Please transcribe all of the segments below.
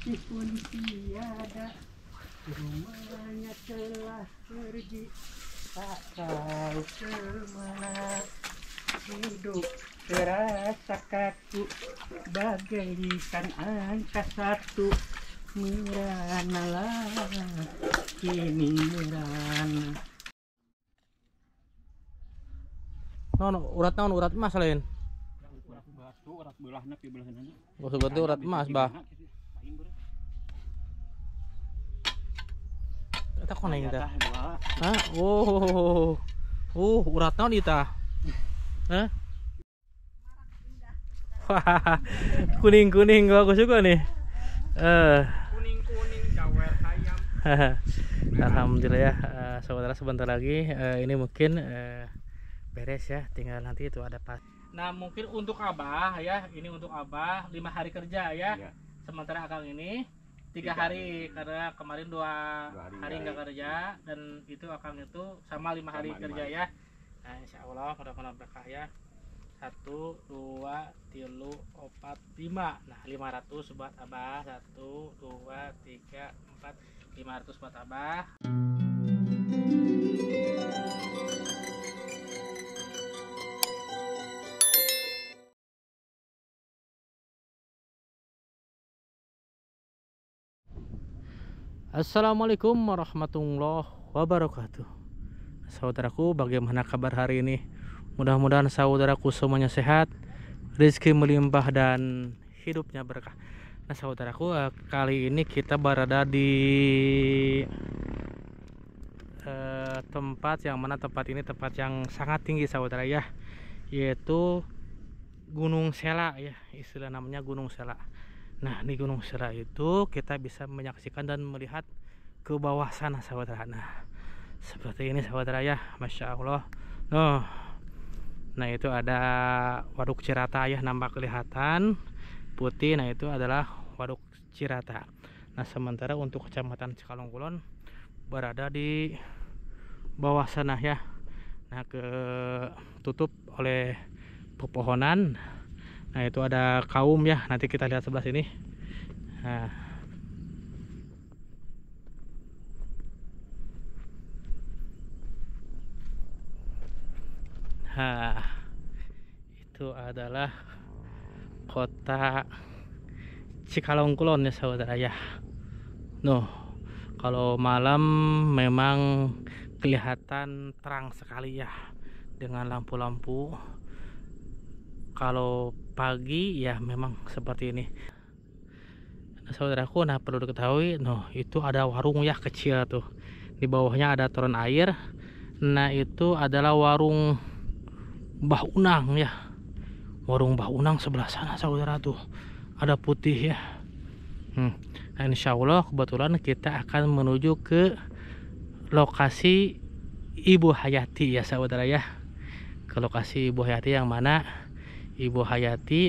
meskipun tiada rumahnya telah pergi, tak tahu kemana. Hidup terasa kaku bagaikan angka satu. Meranalah kini merana. Urat naon urat emas lain. Urat batu, urat belahna pi belahna. Gak seperti urat emas bah. Eta koneng teh. Hah? Oh. Urat naon ita? Hah? Wah, kuning-kuning gua aku suka nih. Kuning-kuning jawer ayam. Alhamdulillah ya, saudara sebentar lagi ini mungkin beres ya, tinggal nanti itu ada pas. Nah mungkin untuk Abah ya, ini untuk Abah 5 hari kerja ya. Iya. Sementara Akang ini 3 hari karena kemarin 2 hari nggak kerja, dan itu Akang itu sama 5 hari kerja ya. Nah insya Allah mudah-mudahan berkah ya. 1, 2, 3, 4, 5. Nah 500 buat Abah. 1, 2, 3, 4, 500 buat Abah. Assalamualaikum warahmatullahi wabarakatuh. Saudaraku, bagaimana kabar hari ini? Mudah-mudahan saudaraku semuanya sehat, rezeki melimpah dan hidupnya berkah. Nah saudaraku, kali ini kita berada di tempat yang mana tempat ini tempat yang sangat tinggi saudara ya, yaitu Gunung Sela ya, istilah namanya Gunung Sela. Nah di Gunung Sela itu kita bisa menyaksikan dan melihat ke bawah sana saudara. Nah seperti ini saudara ya, Masya Allah. Nah itu ada Waduk Cirata ya, nampak kelihatan putih. Nah itu adalah Waduk Cirata. Nah sementara untuk Kecamatan Cikalong Kulon berada di bawah sana ya. Nah tutup oleh pepohonan. Nah itu ada kaum ya, nanti kita lihat sebelah sini. Nah itu adalah kota Cikalong Kulon ya saudara ya. Kalau malam memang kelihatan terang sekali ya dengan lampu-lampu. Kalau pagi ya memang seperti ini. Nah, saudaraku, nah perlu diketahui, itu ada warung ya kecil tuh. Di bawahnya ada toren air. Nah itu adalah warung Mbah Unang ya. Warung Mbah Unang sebelah sana saudara tuh. Ada putih ya. Nah insya Allah kebetulan kita akan menuju ke lokasi Ibu Hayati ya saudara ya. Ke lokasi Ibu Hayati yang mana Ibu Hayati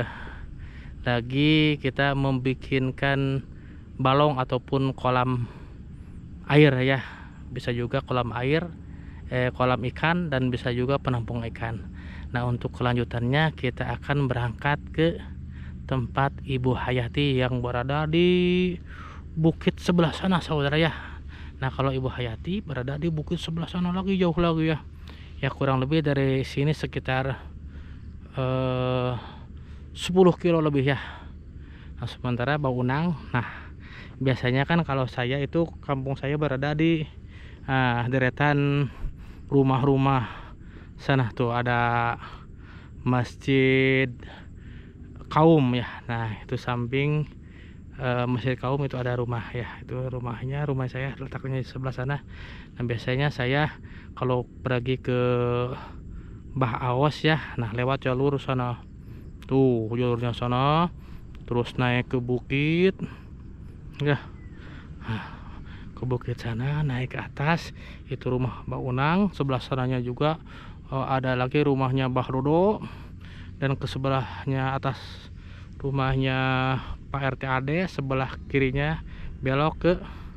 lagi kita membikinkan balong ataupun kolam air ya. Bisa juga kolam air, kolam ikan, dan bisa juga penampung ikan. Nah untuk kelanjutannya kita akan berangkat ke tempat Ibu Hayati yang berada di bukit sebelah sana saudara ya. Nah kalau Ibu Hayati berada di bukit sebelah sana lagi, jauh lagi ya. Ya kurang lebih dari sini sekitar 10 kilo lebih ya. Nah sementara Mbah Unang, nah biasanya kan kalau saya itu kampung saya berada di deretan rumah-rumah sana tuh, ada masjid kaum ya. Nah itu samping masjid kaum itu ada rumah ya, itu rumah saya letaknya di sebelah sana. Nah biasanya saya kalau pergi ke Mbah Awas ya, nah lewat jalur sana tuh, jalurnya sana terus naik ke bukit ya. Ke bukit sana naik ke atas itu rumah Mbah Unang. Sebelah sananya juga ada lagi rumahnya Mbah Dodo, dan ke sebelahnya atas rumahnya Pak RT Ade, sebelah kirinya belok ke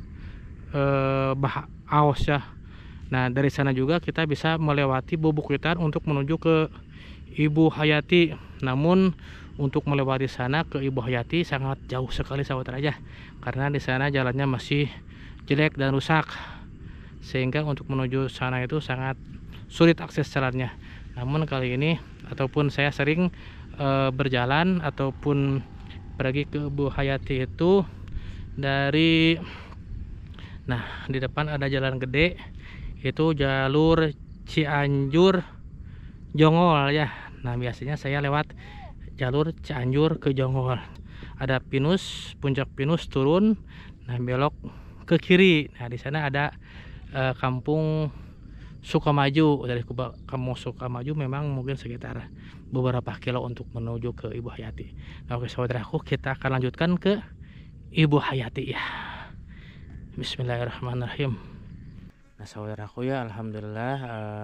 Mbah Awas ya. Nah dari sana juga kita bisa melewati bebukitan untuk menuju ke Ibu Hayati. Namun untuk melewati sana ke Ibu Hayati sangat jauh sekali sahabat aja, karena di sana jalannya masih jelek dan rusak, sehingga untuk menuju sana itu sangat sulit akses jalannya. Namun kali ini ataupun saya sering berjalan ataupun pergi ke Ibu Hayati itu dari, nah di depan ada jalan gede, itu jalur Cianjur Jongol ya. Nah biasanya saya lewat jalur Cianjur ke Jongol, ada Pinus, puncak Pinus turun, nah belok ke kiri. Nah di sana ada kampung Sukamaju. Dari kampung Sukamaju memang mungkin sekitar beberapa kilo untuk menuju ke Ibu Hayati. Nah oke saudaraku, kita akan lanjutkan ke Ibu Hayati ya. Bismillahirrahmanirrahim. Nah saudaraku ya, alhamdulillah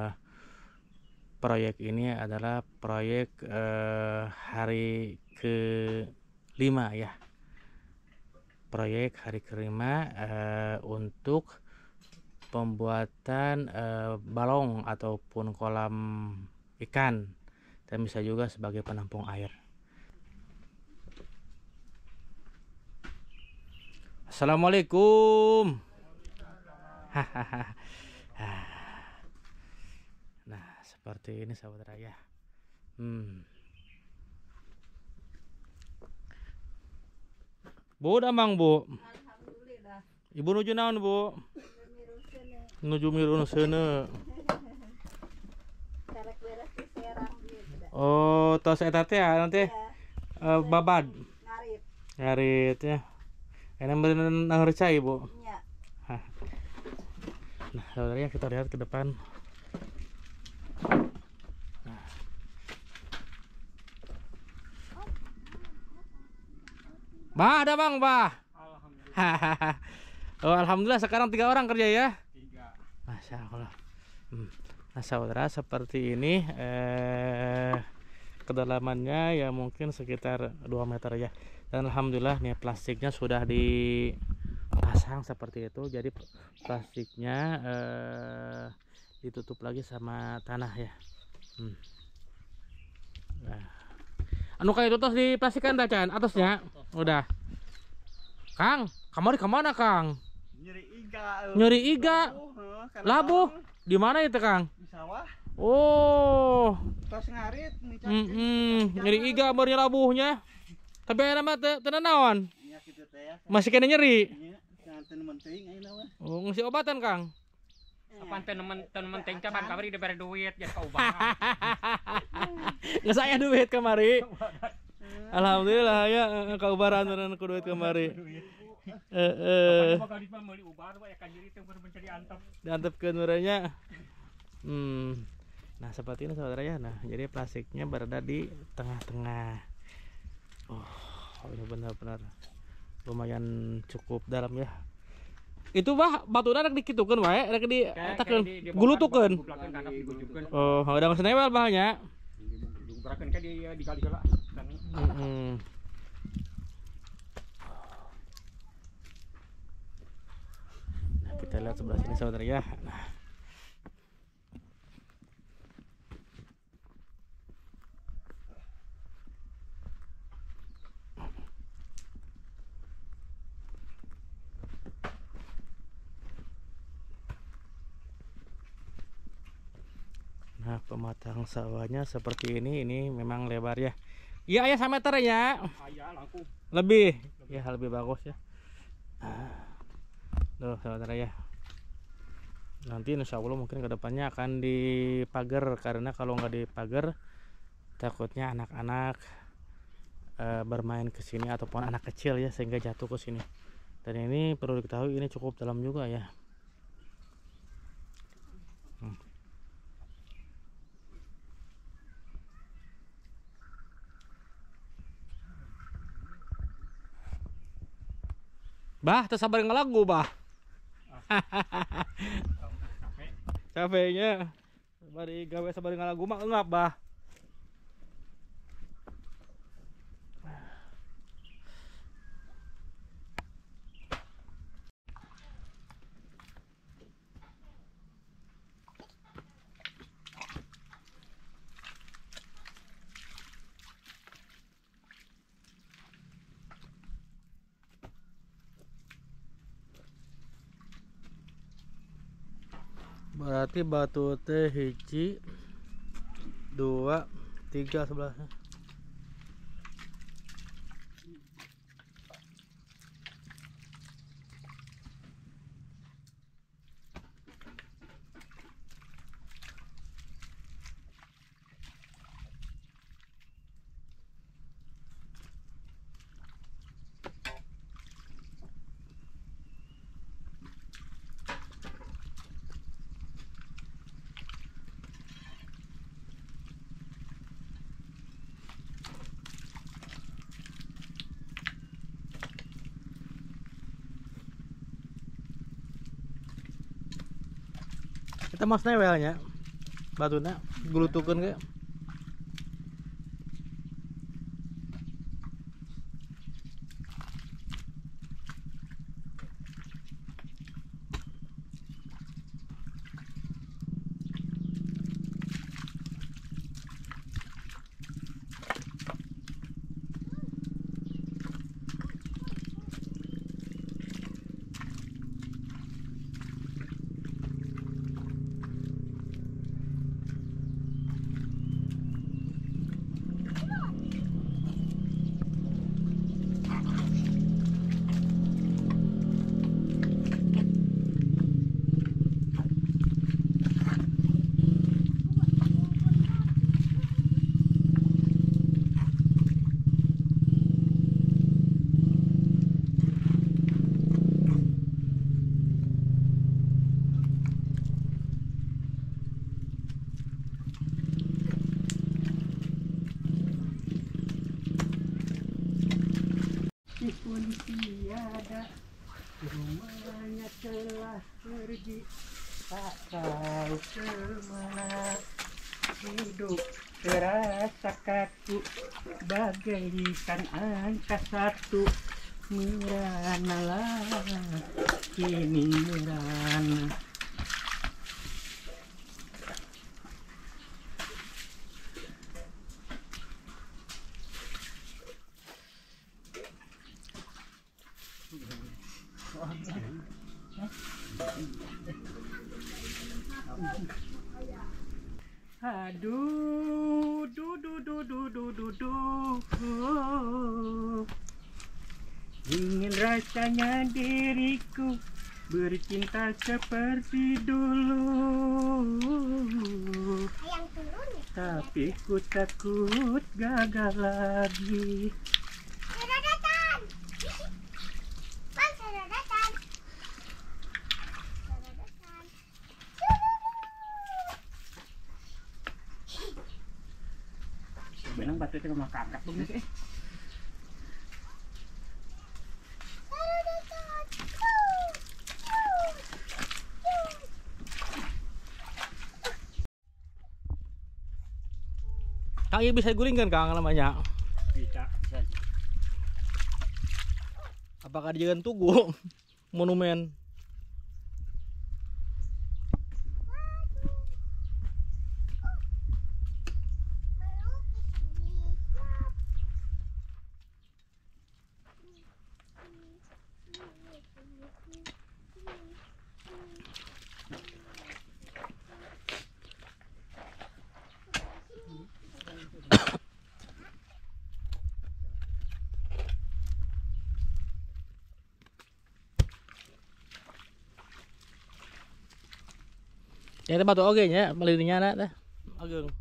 proyek ini adalah proyek hari ke-5 ya. Proyek hari ke-5 untuk pembuatan balong ataupun kolam ikan, dan bisa juga sebagai penampung air. Assalamualaikum. Nah seperti ini sahabat raya. Bu, damang Bu. Alhamdulillah. Ibu nuju naon Bu? Nuju mirun seuneu. Karek beres di Serang gitu. Oh, tos eta teh nanti babad. Ngarit. Ngarit ya. Enak bener nang recai Bu. Nya. Nah, saudara kita lihat ke depan. Bah, ada Bang, bah. Alhamdulillah. Oh, alhamdulillah sekarang 3 orang kerja ya. 3. Masya Allah. Nah saudara, seperti ini kedalamannya ya mungkin sekitar 2 meter ya. Dan alhamdulillah nih plastiknya sudah dipasang seperti itu. Jadi plastiknya ditutup lagi sama tanah ya. Nah. Anu kayak itu terus diplastikan dah Can atasnya. Udah. Kang, kamu di kemana Kang? Nyeri iga. Nyeri iga. Labuh. Di mana itu Kang? Di sawah. Oh. Tos ngarit. Nyeri iga barunya labuhnya. Tapi enak mah tenan naon? Iya kitu teh ya. Masih kena nyeri. Iya, jangan menting ayeuna mah. Oh, ngisi obatan Kang. Apaan temen teng capan kamari diberi duit jadi kaubahan. Nggak saya duit kemari. Alhamdulillah ya kaubaran tenan ku duit kemari. Bakal meuli ubar we ka diri teh mencari antep. Diantepkeun urangnya. Nah, seperti ini saudara ya. Nah, jadi plastiknya berada di tengah-tengah. Oh, ini benar-benar lumayan cukup dalam ya. Itu bah batuna rek dikitukeun wae, rek ditakeun gulutukeun. Oh, udah geus newel bahnya. Diberakeun ka di kali heula. Nah, kita lihat sebelah sini saudara ya. Nah, pematang sawahnya seperti ini memang lebar ya. Iya, ayah 1 meter ya. Aya langkung. Lebih. Ya, lebih bagus ya. Tuh, saudara ya. Nanti insya Allah mungkin kedepannya akan dipagar, karena kalau nggak dipagar takutnya anak-anak bermain ke sini ataupun anak kecil ya, sehingga jatuh ke sini. Dan ini perlu diketahui ini cukup dalam juga ya. Bah, tersabar ngelagu bah. Capeknya. Bari gawe sabar ngelagu mah enggak bah. Berarti batu teh hiji, 2, 3 sebelahnya. Kita mas newelnya batuna gulutukeun ge. Meskipun tiada, rumahnya telah pergi, tak tahu kemana. Hidup terasa kaku, bagaikan angka 1. Meranalah, kini merana. Aduh, ingin rasanya diriku bercinta seperti dulu, tapi ku takut gagal lagi. Benang batu itu rumah kakak tuh guys. Kang ieu bisa digulingkan Kang namanya. Bisa. Apakah dijadikan tugu monumen? Ya itu batu oge nya, melirinya anak teh. Ageung.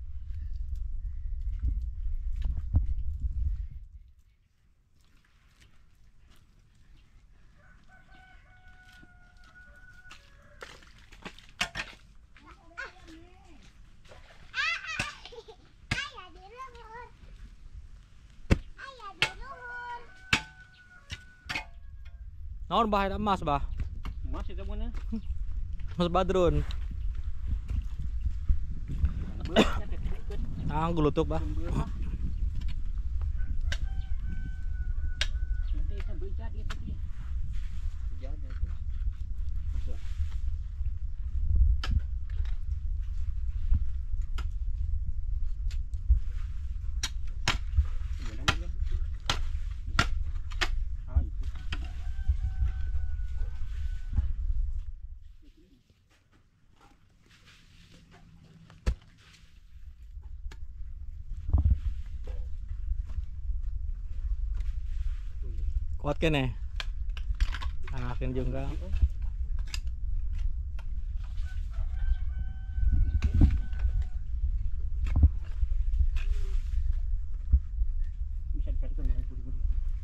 Naon bah eta emas bah? Emas itu mana? Mas Badrun. Ah, gulutuk bah. Kuat kene. Akin juga. Bisa dikatakan dengan budi-budi.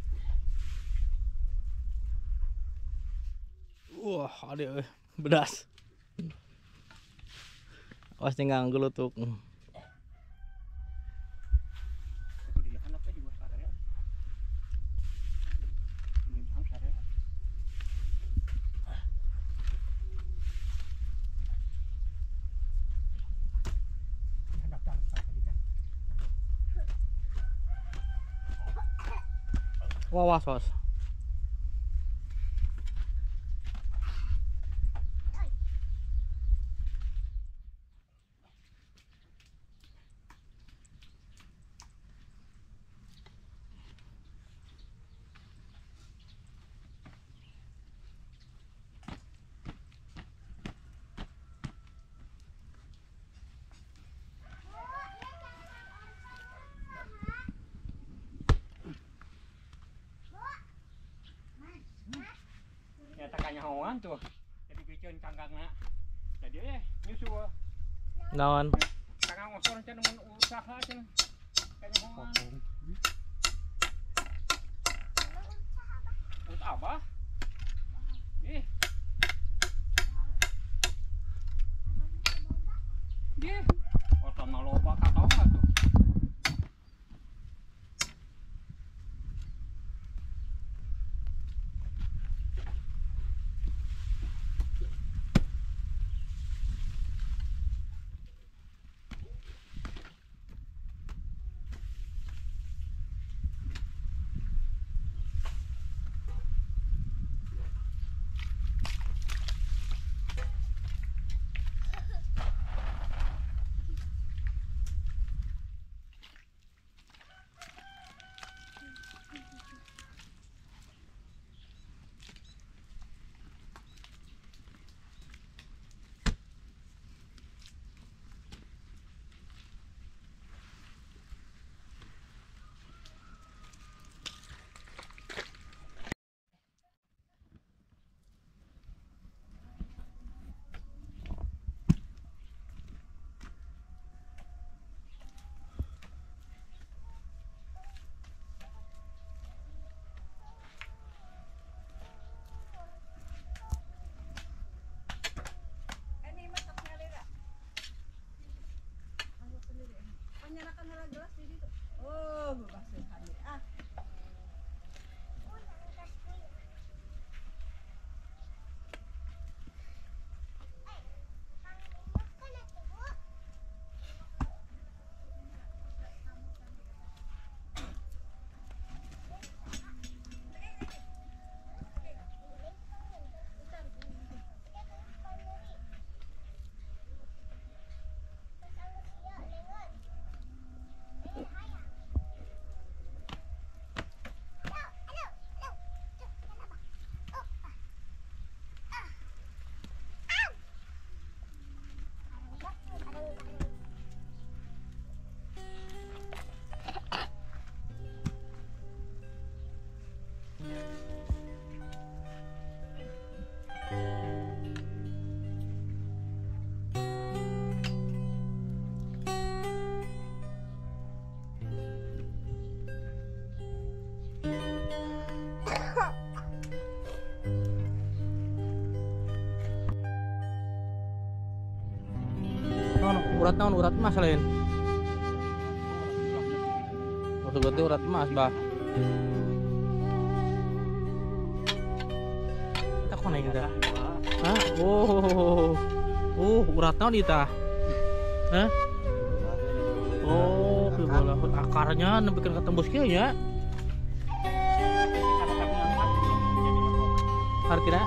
Wah, ada bedas. Awas tinggal gelutuk. Dia kan apa juga sadar ya. Ini paham sadar ya. Daftar tadi kan. Wah, was. Ya takanya hawan tuh. Jadi bikin kanggangna. Jadi nyusu Naon? kangang osor can mun usaha can. Kayaknya hawan. Untuk apa? Ih. Dia. Osor maloba katong tuh. Ini masak nyalira. Masak sendiri. Penyalakan hela gelas di situ. Oh, bebas sekali. Ah. Naon urat emas lain. Maksud gue urat emas, Bah. Kita kok naik dah? Hah? Urat naon ita? Hah? Oh, bola akarnya nembekeun ka tembus kieu nya. Hartina?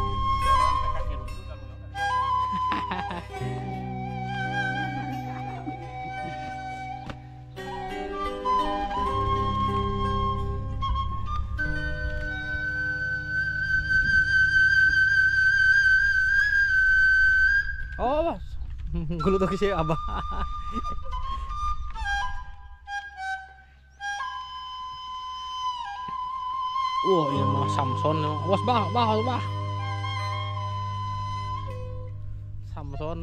Oh, gulutuk si Abah. Wah, ini mah Samson. Awas bah, bah. Samson.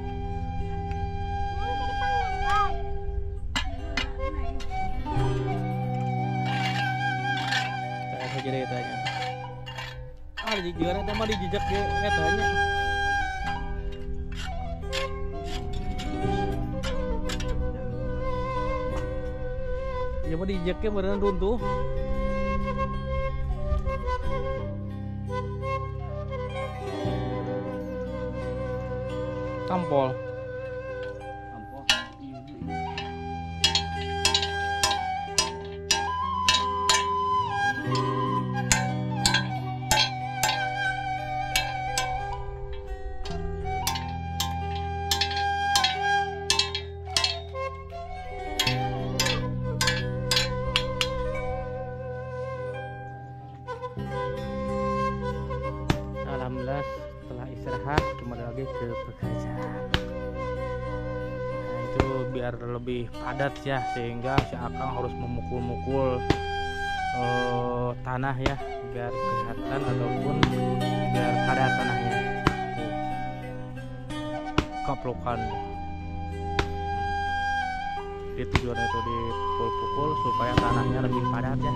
Saya jadi tanya. Ah, di juara mah dijejak ge etanya. Ya mah dijejak ge beneran runtuh. Tampol. Ampun. Alhamdulillah setelah istirahat kembali lagi ke pekerjaan. Nah, itu biar lebih padat ya, sehingga si Akang harus memukul-mukul tanah ya, biar kelihatan ataupun biar padat tanahnya. Kaplokan. Itu tujuannya itu dipukul-pukul supaya tanahnya lebih padat ya.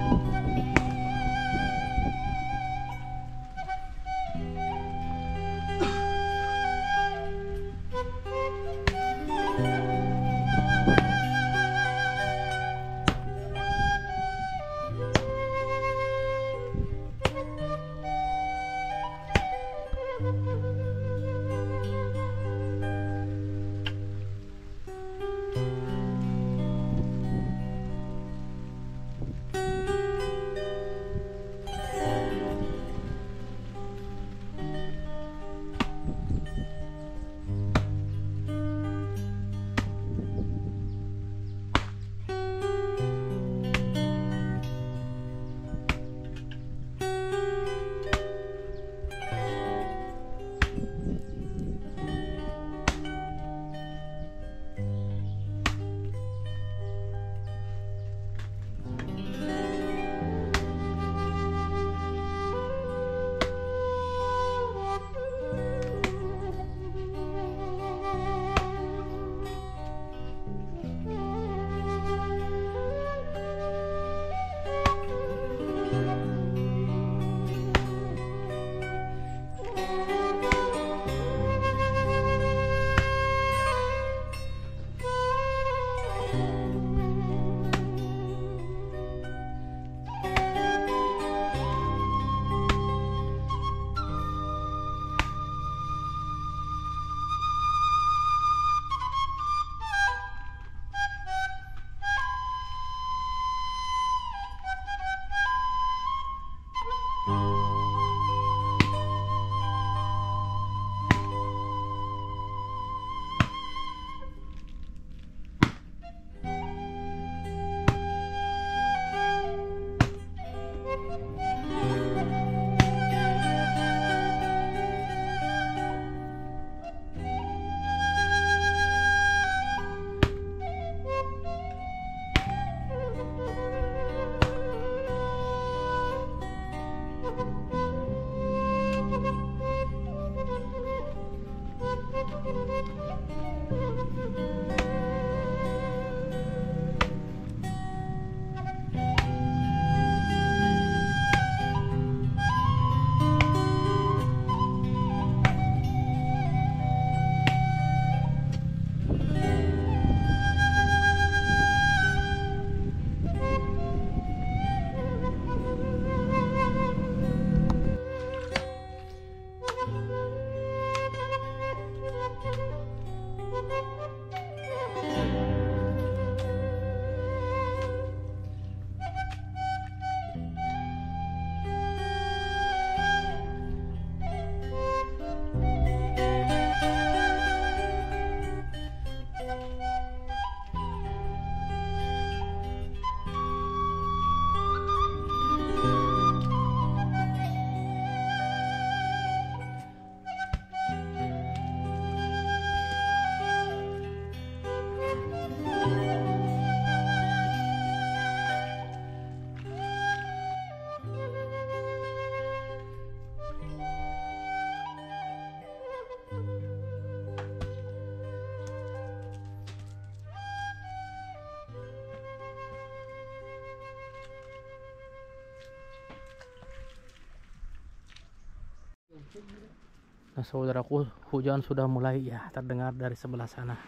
Nah saudaraku, hujan sudah mulai ya terdengar dari sebelah sana.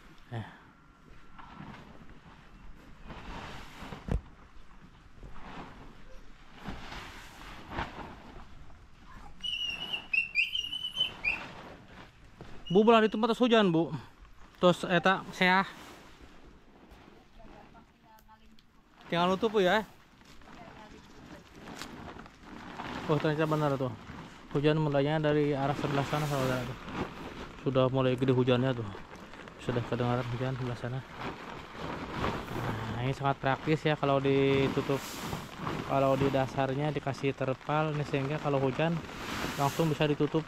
Bu belah di tempat hujan bu. Terus eta saya tinggal nutup ya. Oh ternyata benar tuh. Hujan mulainya dari arah sebelah sana saudara tuh. Sudah mulai gede hujannya tuh. Sudah kedengaran hujan sebelah sana. Nah, ini sangat praktis ya kalau ditutup. Kalau di dasarnya dikasih terpal ini sehingga kalau hujan langsung bisa ditutup.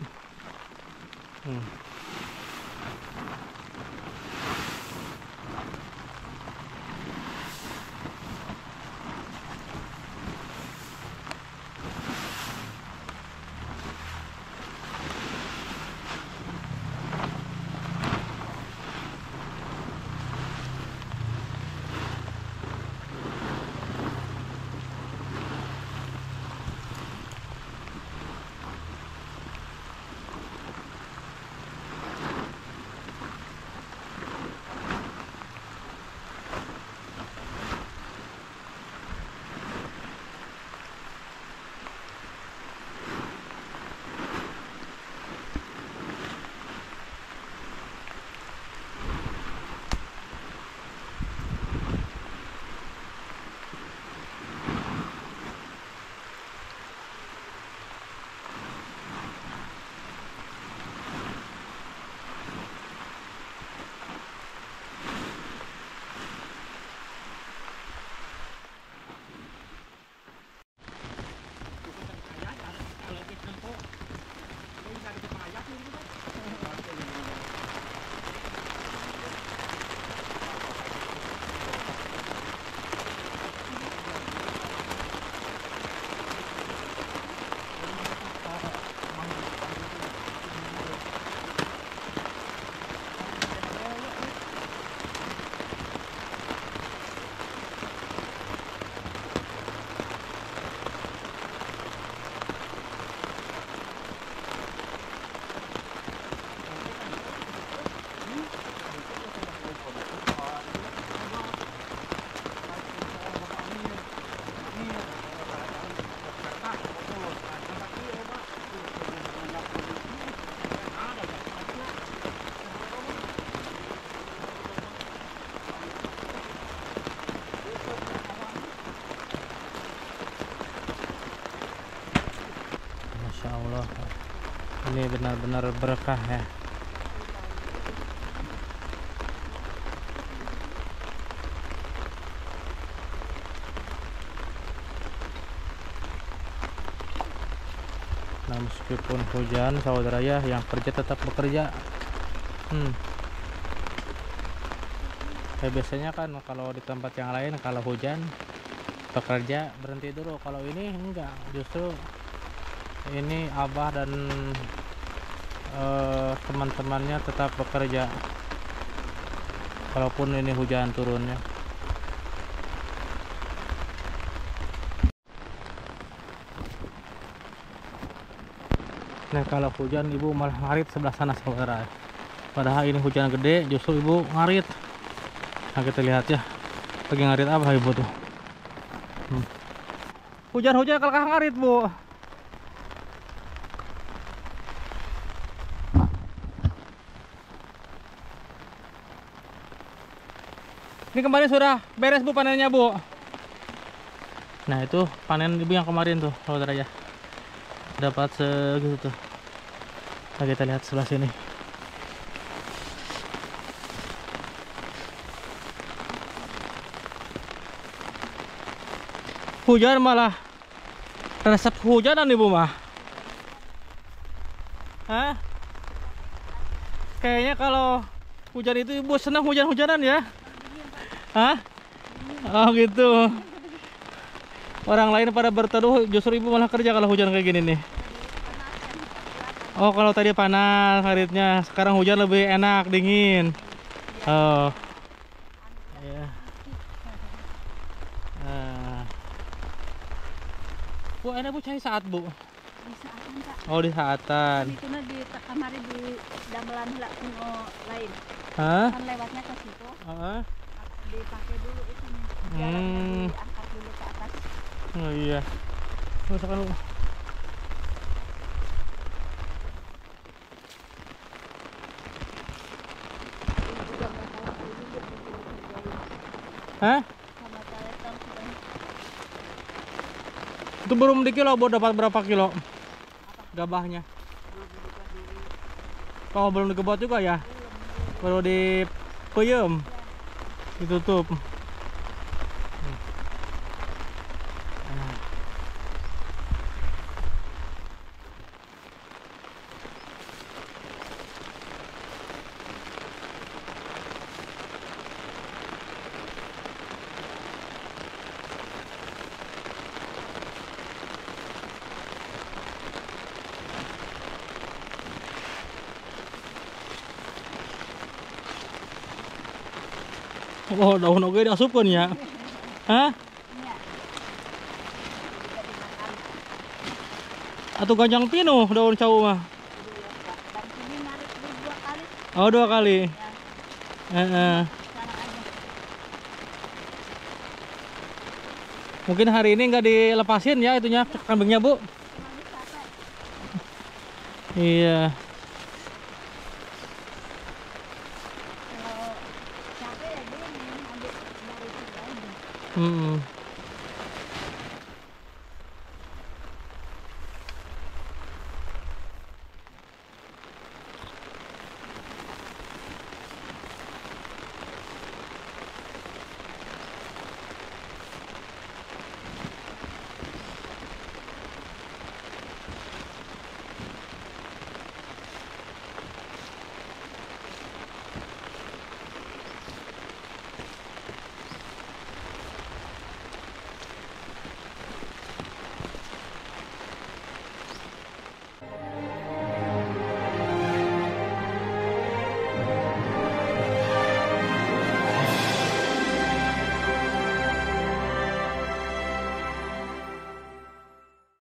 Masya Allah, ini benar-benar berkah ya. Nah meskipun hujan saudara ya, yang kerja tetap bekerja. Biasanya kan kalau di tempat yang lain kalau hujan pekerja berhenti dulu, kalau ini enggak, justru ini Abah dan teman-temannya tetap bekerja walaupun ini hujan turunnya. Nah kalau hujan ibu malah ngarit sebelah sana saudara, padahal ini hujan gede justru ibu ngarit. Nah kita lihat ya, lagi ngarit apa ibu tuh. Hujan-hujan kalau ngarit bu. Ini kemarin sudah beres bu panennya bu. Nah itu panen ibu yang kemarin tuh saudara ya, dapat segitu tuh. Nah kita lihat sebelah sini. Hujan malah resep hujanan ibu mah. Hah? Kayaknya kalau hujan itu ibu senang hujan-hujanan ya. Hah? Oh gitu. Orang lain pada berteduh, justru ibu malah kerja kalau hujan kayak gini nih. Oh kalau tadi panas ngaritnya, sekarang hujan lebih enak, dingin. Oh. Ya. Bu, enak bu cari saat bu. di saatan Kak. Oh di saatan. Kan itu di kamari di damelan heula kuno lain. Hah? Kan lewatnya ke situ. Heeh. Dipakai dulu itu nih. Hmm. Jalannya diangkat dulu ke atas. Oh iya. Misalkan Ini juga nggak tahu kali ini dia bikin kerjain. hah? Sama telepon sudah. Itu belum di kilo, Bu, dapat berapa kilo? Gabahnya. Oh, belum dikebot juga ya? Baru di peyem. Ditutup. Oh, daun oge diasupkeun ya. Hah? Iya. Juga dimakan. Atau ganjang pinuh daun cau mah. Dan sini narik dulu 2 kali. Oh, 2 kali. Ya, Heeh. sekarang aja. Mungkin hari ini nggak dilepasin ya itunya kambingnya, Bu. Terlalu capek. Iya. Kalau capek ya gini, ambil dari situ aja. Mm-mm.